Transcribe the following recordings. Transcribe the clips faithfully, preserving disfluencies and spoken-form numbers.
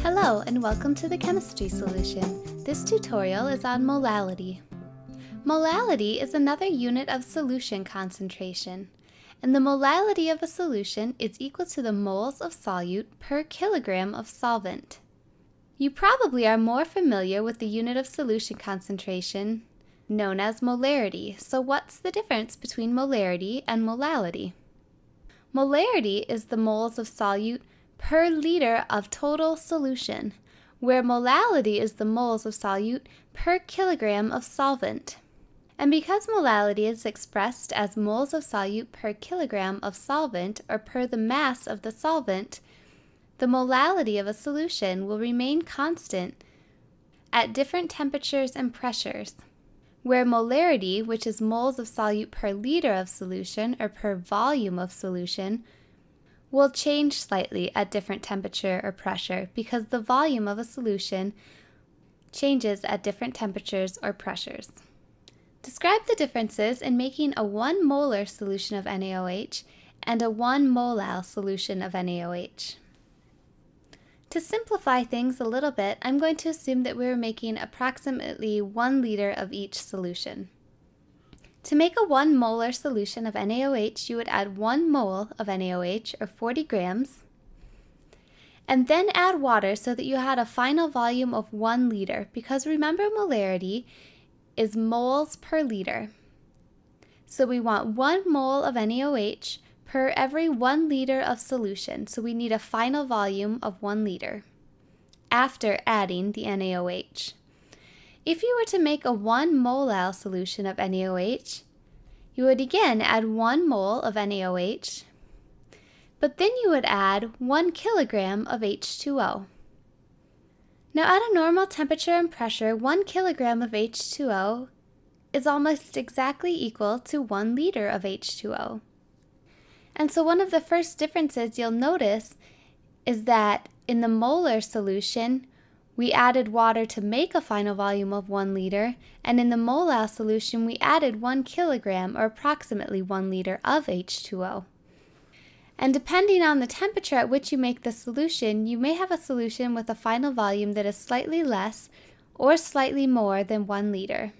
Hello and welcome to the chemistry solution. This tutorial is on molality. Molality is another unit of solution concentration, and the molality of a solution is equal to the moles of solute per kilogram of solvent. You probably are more familiar with the unit of solution concentration known as molarity, so what's the difference between molarity and molality? Molarity is the moles of solute per liter of total solution, where molality is the moles of solute per kilogram of solvent. And because molality is expressed as moles of solute per kilogram of solvent, or per the mass of the solvent, the molality of a solution will remain constant at different temperatures and pressures, where molarity, which is moles of solute per liter of solution, or per volume of solution, will change slightly at different temperature or pressure because the volume of a solution changes at different temperatures or pressures. Describe the differences in making a one molar solution of NaOH and a one molal solution of NaOH. To simplify things a little bit, I'm going to assume that we're making approximately one liter of each solution. To make a one molar solution of NaOH, you would add one mole of NaOH, or forty grams, and then add water so that you had a final volume of one liter, because remember, molarity is moles per liter. So we want one mole of NaOH per every one liter of solution, so we need a final volume of one liter after adding the NaOH. If you were to make a one molal solution of NaOH, you would again add one mole of NaOH, but then you would add one kilogram of H two O. Now at a normal temperature and pressure, one kilogram of H two O is almost exactly equal to one liter of H two O. And so one of the first differences you'll notice is that in the molar solution, we added water to make a final volume of one liter, and in the molal solution we added one kilogram, or approximately one liter, of H two O. And depending on the temperature at which you make the solution, you may have a solution with a final volume that is slightly less or slightly more than one liter.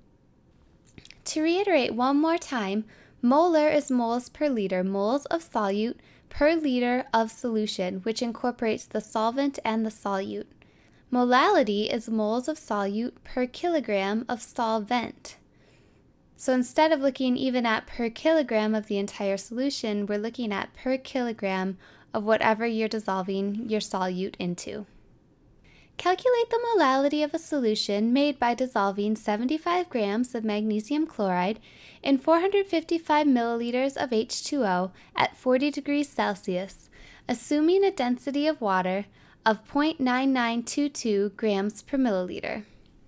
To reiterate one more time, molar is moles per liter, moles of solute per liter of solution, which incorporates the solvent and the solute. Molality is moles of solute per kilogram of solvent. So instead of looking even at per kilogram of the entire solution, we're looking at per kilogram of whatever you're dissolving your solute into. Calculate the molality of a solution made by dissolving seventy-five grams of magnesium chloride in four hundred fifty-five milliliters of H two O at forty degrees Celsius, assuming a density of water of zero point nine nine two two grams per milliliter.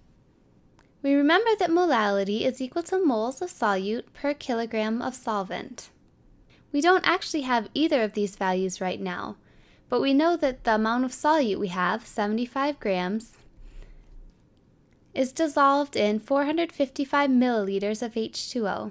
We remember that molality is equal to moles of solute per kilogram of solvent. We don't actually have either of these values right now, but we know that the amount of solute we have, seventy-five grams, is dissolved in four hundred fifty-five milliliters of H two O.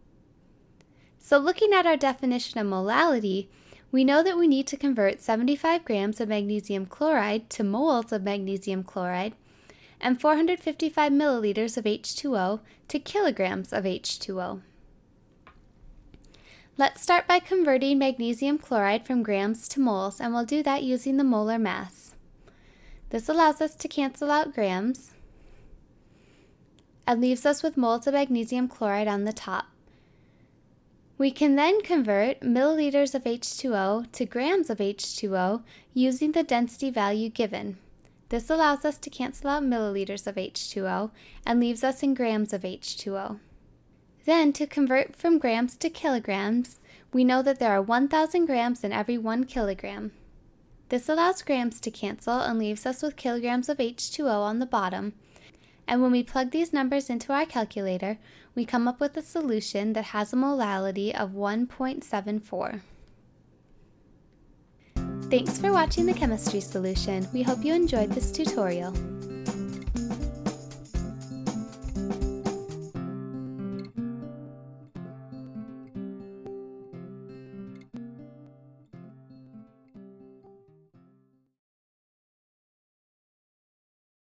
So looking at our definition of molality, we know that we need to convert seventy-five grams of magnesium chloride to moles of magnesium chloride and four hundred fifty-five milliliters of H two O to kilograms of H two O. Let's start by converting magnesium chloride from grams to moles, and we'll do that using the molar mass. This allows us to cancel out grams and leaves us with moles of magnesium chloride on the top. We can then convert milliliters of H two O to grams of H two O using the density value given. This allows us to cancel out milliliters of H two O and leaves us in grams of H two O. Then, to convert from grams to kilograms, we know that there are one thousand grams in every one kilogram. This allows grams to cancel and leaves us with kilograms of H two O on the bottom. And when we plug these numbers into our calculator, we come up with a solution that has a molality of one point seven four. Thanks for watching the chemistry solution. We hope you enjoyed this tutorial.